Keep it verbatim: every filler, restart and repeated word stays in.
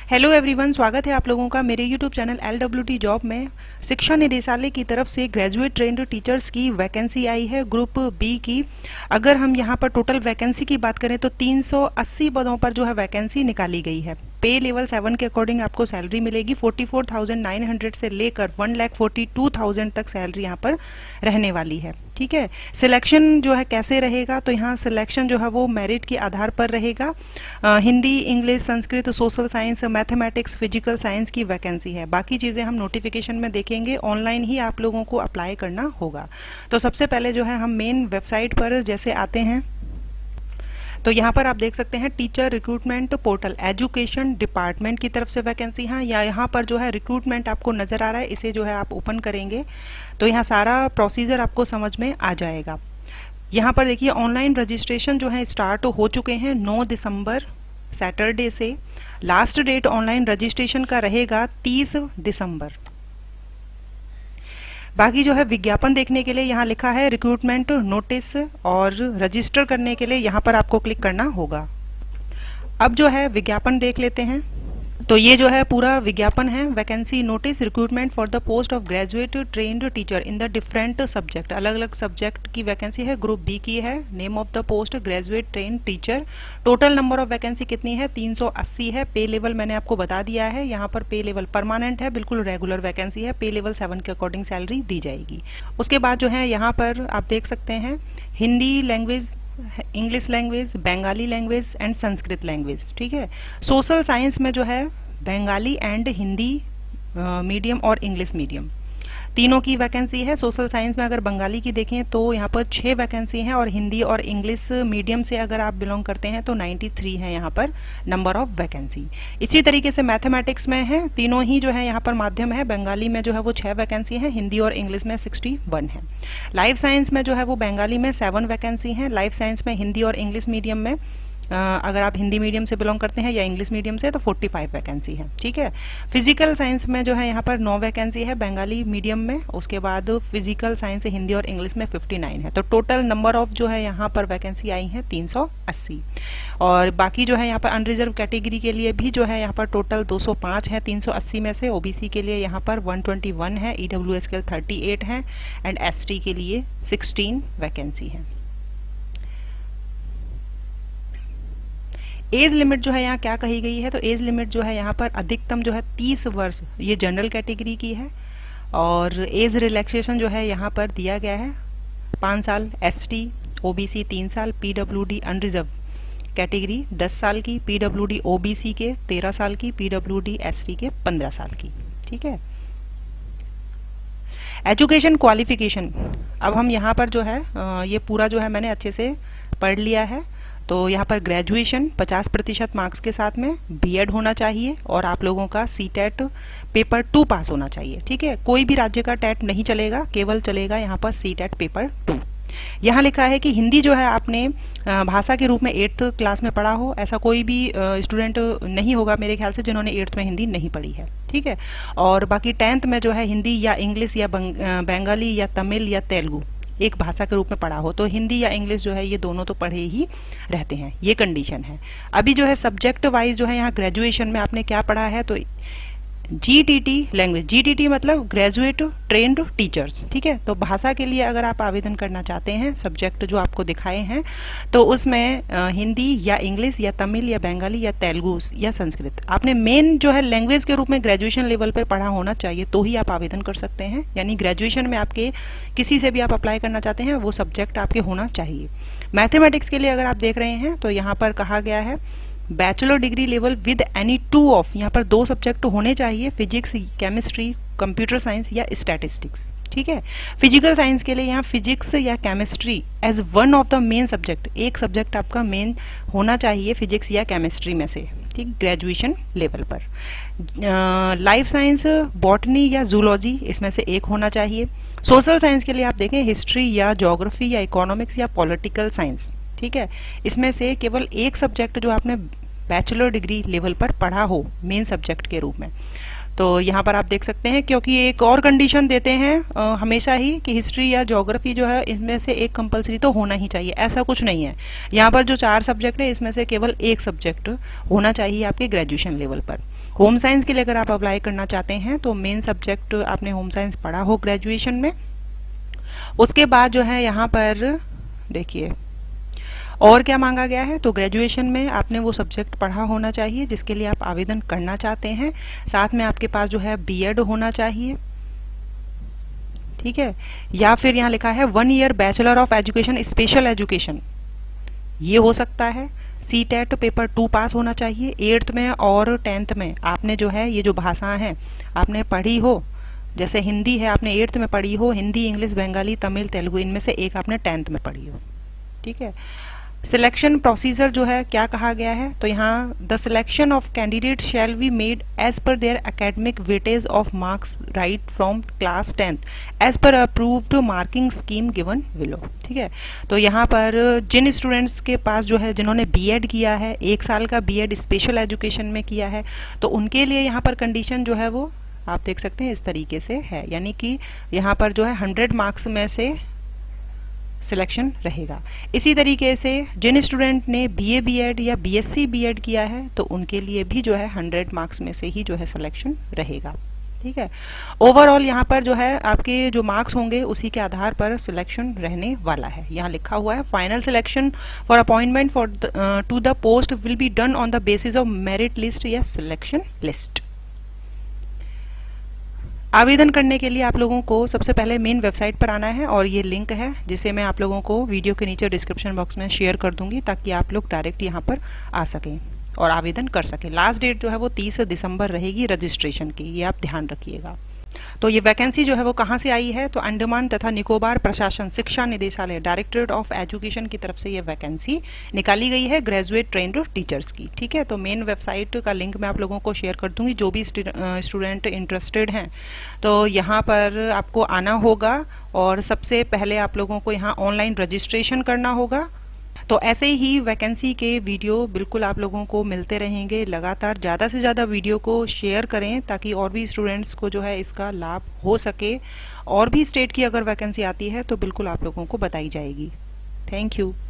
Hello everyone, स्वागत है आप लोगों का मेरे YouTube channel L W T job में। शिक्षा निदेशालय की तरफ से ग्रेजुएट ट्रेंड टीचर्स की वैकेंसी आई है ग्रुप बी की। अगर हम यहां पर टोटल वैकेंसी की बात करें तो तीन सौ अस्सी पदों पर जो है वैकेंसी निकाली गई है। पे लेवल सेवन के अकॉर्डिंग आपको सैलरी मिलेगी। Forty four thousand nine hundred से लेकर one lakh forty two thousand तक सैलरी यहाँ पर रहने वाली है। ठीक है, सिलेक्शन जो है कैसे रहेगा, तो यहाँ सिलेक्शन जो है वो मेरिट के आधार पर रहेगा। आ, Hindi, English, Sanskrit, social science, mathematics, physical science की वैकेंसी है। बाकी चीज़ें हम नोटिफिकेशन में देखेंगे। ऑनलाइन ही आप लोगों को अप्लाई करना होगा। तो सबसे पहले जो है हम मेन वेबसाइट पर जैसे आते हैं तो यहाँ पर आप देख सकते हैं teacher recruitment portal education department की तरफ से वैकेंसी है। या यहाँ पर जो है रिक्रूटमेंट आपको नजर आ रहा है, इसे जो है आप ओपन करेंगे तो यहाँ सारा प्रोसीजर आपको समझ में आ जाएगा। यहाँ पर देखिए ऑनलाइन रजिस्ट्रेशन जो है स्टार्ट हो चुके हैं नौ दिसंबर सैटरडे से। लास्ट डेट ऑनलाइन रजिस्ट्रेशन का रहेगा तीस दिसंबर। बाकी जो है विज्ञापन देखने के लिए यहाँ लिखा है रिक्रूटमेंट नोटिस, और रजिस्टर करने के लिए यहाँ पर आपको क्लिक करना होगा। अब जो है विज्ञापन देख लेते हैं। तो ये जो है पूरा विज्ञापन है। Vacancy notice, recruitment for the post of graduate trained teacher in the different subject. अलग अलग सब्जेक्ट की वैकेंसी है। ग्रुप बी की है। Name of the post graduate trained teacher. Total number of vacancy कितनी है? तीन सौ अस्सी है। पे लेवल मैंने आपको बता दिया है। यहाँ पर पे लेवल परमानेंट है, बिल्कुल रेगुलर वैकेंसी है। पे लेवल सेवन के अकॉर्डिंग सैलरी दी जाएगी। उसके बाद जो है यहाँ पर आप देख सकते हैं Hindi language, English language, Bengali language and Sanskrit language. ठीक है, सोशल साइंस में जो है बंगाली एंड हिंदी मीडियम और इंग्लिश मीडियम तीनों की वैकेंसी है। सोशल साइंस में अगर बंगाली की देखें तो यहाँ पर छः वैकेंसी हैं, और हिंदी और इंग्लिश मीडियम से अगर आप बिलोंग करते हैं तो तिरानवे है यहाँ पर नंबर ऑफ वैकेंसी। इसी तरीके से मैथमेटिक्स में है, तीनों ही जो है यहाँ पर माध्यम है। बंगाली में जो है वो छः वैकेंसी है, हिंदी और इंग्लिश में इकसठ है। लाइफ साइंस में जो है वो बंगाली में सेवन वैकेंसी है। लाइफ साइंस में हिंदी और इंग्लिश मीडियम में Uh, अगर आप हिंदी मीडियम से बिलोंग करते हैं या इंग्लिश मीडियम से तो पैंतालीस वैकेंसी है। ठीक है, फिजिकल साइंस में जो है यहाँ पर नौ वैकेंसी है बंगाली मीडियम में। उसके बाद फिजिकल साइंस हिंदी और इंग्लिश में उनसठ है। तो टोटल नंबर ऑफ जो है यहाँ पर वैकेंसी आई है तीन सौ अस्सी। और बाकी जो है यहाँ पर अनरिजर्व कैटेगरी के लिए भी जो है यहाँ पर टोटल दो सौ पाँच है तीन सौ अस्सी में से। ओबीसी के लिए यहाँ पर एक सौ इक्कीस है, ईडब्ल्यूएस के लिए अड़तीस है एंड एसटी के लिए सोलह वैकेंसी है। एज लिमिट जो है यहाँ क्या कही गई है, तो एज लिमिट जो है यहाँ पर अधिकतम जो है तीस वर्ष, ये जनरल कैटेगरी की है। और एज रिलैक्सेशन जो है यहाँ पर दिया गया है पाँच साल एसटी, ओबीसी तीन साल, पीडब्ल्यूडी अनरिजर्व कैटेगरी दस साल की, पीडब्ल्यूडी ओबीसी के तेरह साल की, पीडब्ल्यूडी एसटी के पंद्रह साल की। ठीक है, एजुकेशन क्वालिफिकेशन अब हम यहाँ पर जो है ये पूरा जो है मैंने अच्छे से पढ़ लिया है। तो यहाँ पर ग्रेजुएशन पचास प्रतिशत मार्क्स के साथ में बीएड होना चाहिए, और आप लोगों का C TET paper two pass होना चाहिए। ठीक है, कोई भी राज्य का टेट नहीं चलेगा, केवल चलेगा यहाँ पर सी टेट पेपर टू। यहाँ लिखा है कि हिंदी जो है आपने भाषा के रूप में एट्थ क्लास में पढ़ा हो। ऐसा कोई भी स्टूडेंट नहीं होगा मेरे ख्याल से जिन्होंने एट्थ में हिंदी नहीं पढ़ी है। ठीक है, और बाकी टेंथ में जो है हिंदी या इंग्लिश या बंगाली या तमिल या तेलुगु एक भाषा के रूप में पढ़ा हो। तो हिंदी या इंग्लिश जो है ये दोनों तो पढ़े ही रहते हैं, ये कंडीशन है। अभी जो है सब्जेक्ट वाइज जो है यहाँ ग्रेजुएशन में आपने क्या पढ़ा है, तो जीटीटी लैंग्वेज, जीटीटी मतलब ग्रेजुएट ट्रेन्ड टीचर्स। ठीक है, तो भाषा के लिए अगर आप आवेदन करना चाहते हैं, सब्जेक्ट जो आपको दिखाए हैं तो उसमें आ, हिंदी या इंग्लिश या तमिल या बंगाली या तेलुगु या संस्कृत आपने मेन जो है लैंग्वेज के रूप में ग्रेजुएशन लेवल पर पढ़ा होना चाहिए, तो ही आप आवेदन कर सकते हैं। यानी ग्रेजुएशन में आपके किसी से भी आप अप्लाई करना चाहते हैं वो सब्जेक्ट आपके होना चाहिए। मैथमेटिक्स के लिए अगर आप देख रहे हैं तो यहाँ पर कहा गया है bachelor degree level with any two of, यहाँ पर दो सब्जेक्ट होने चाहिए, फिजिक्स, केमिस्ट्री, कंप्यूटर साइंस या स्टैटिस्टिक्स। ठीक है, फिजिकल साइंस के लिए यहाँ फिजिक्स या chemistry as one of the main subject, एक सब्जेक्ट आपका मेन होना चाहिए फिजिक्स या केमिस्ट्री में से। ठीक, ग्रेजुएशन लेवल पर। लाइफ साइंस, बॉटनी या जूलॉजी इसमें से एक होना चाहिए। सोशल साइंस के लिए आप देखें हिस्ट्री या ज्योग्राफी या इकोनॉमिक्स या पॉलिटिकल साइंस। ठीक है, इसमें से केवल एक सब्जेक्ट जो आपने बैचलर डिग्री लेवल पर पढ़ा हो मेन सब्जेक्ट के रूप में। तो यहाँ पर आप देख सकते हैं, क्योंकि एक और कंडीशन देते हैं आ, हमेशा ही कि हिस्ट्री या ज्योग्राफी जो है इनमें से एक कंपलसरी तो होना ही चाहिए, ऐसा कुछ नहीं है। यहाँ पर जो चार सब्जेक्ट है इसमें से केवल एक सब्जेक्ट होना चाहिए आपके ग्रेजुएशन लेवल पर। होम साइंस के लिए अगर आप अप्लाई करना चाहते हैं तो मेन सब्जेक्ट आपने होम साइंस पढ़ा हो ग्रेजुएशन में। उसके बाद जो है यहाँ पर देखिए और क्या मांगा गया है, तो ग्रेजुएशन में आपने वो सब्जेक्ट पढ़ा होना चाहिए जिसके लिए आप आवेदन करना चाहते हैं। साथ में आपके पास जो है बीएड होना चाहिए, ठीक है। या फिर यहाँ लिखा है one year bachelor of education special education, ये हो सकता है। C TET paper two pass होना चाहिए। एट्थ में और टेंथ में आपने जो है ये जो भाषाएं हैं आपने पढ़ी हो, जैसे हिंदी है आपने एट्थ में पढ़ी हो, हिंदी, इंग्लिश, बंगाली, तमिल, तेलुगु, इनमें से एक आपने टेंथ में पढ़ी हो, ठीक है। सिलेक्शन प्रोसीजर जो है क्या कहा गया है, तो यहाँ the selection of candidate shall be made as per their academic weightage of marks right from class tenth as per approved marking scheme given below, ठीक है। तो यहाँ पर जिन स्टूडेंट्स के पास जो है जिन्होंने बीएड किया है, एक साल का बीएड स्पेशल एजुकेशन में किया है, तो उनके लिए यहाँ पर कंडीशन जो है वो आप देख सकते हैं इस तरीके से है, यानी कि यहाँ पर जो है हंड्रेड मार्क्स में से सिलेक्शन रहेगा। इसी तरीके से जिन स्टूडेंट ने बीए बीएड या बीएससी बीएड किया है तो उनके लिए भी जो है हंड्रेड मार्क्स में से ही जो है सिलेक्शन रहेगा, ठीक है। ओवरऑल यहाँ पर जो है आपके जो मार्क्स होंगे उसी के आधार पर सिलेक्शन रहने वाला है। यहाँ लिखा हुआ है final selection for appointment for to the post will be done on the basis of merit list या सिलेक्शन लिस्ट। आवेदन करने के लिए आप लोगों को सबसे पहले मेन वेबसाइट पर आना है और ये लिंक है जिसे मैं आप लोगों को वीडियो के नीचे डिस्क्रिप्शन बॉक्स में शेयर कर दूंगी ताकि आप लोग डायरेक्ट यहाँ पर आ सकें और आवेदन कर सकें। लास्ट डेट जो है वो तीस दिसंबर रहेगी रजिस्ट्रेशन की, ये आप ध्यान रखिएगा। तो ये वैकेंसी जो है वो कहाँ से आई है, तो अंडमान तथा निकोबार प्रशासन शिक्षा निदेशालय डायरेक्टरेट ऑफ एजुकेशन की तरफ से ये वैकेंसी निकाली गई है ग्रेजुएट ट्रेंड टीचर्स की, ठीक है। तो मेन वेबसाइट का लिंक मैं आप लोगों को शेयर कर दूंगी, जो भी स्टूडेंट इंटरेस्टेड हैं तो यहाँ पर आपको आना होगा और सबसे पहले आप लोगों को यहाँ ऑनलाइन रजिस्ट्रेशन करना होगा। तो ऐसे ही वैकेंसी के वीडियो बिल्कुल आप लोगों को मिलते रहेंगे लगातार। ज़्यादा से ज़्यादा वीडियो को शेयर करें ताकि और भी स्टूडेंट्स को जो है इसका लाभ हो सके। और भी स्टेट की अगर वैकेंसी आती है तो बिल्कुल आप लोगों को बताई जाएगी। Thank you.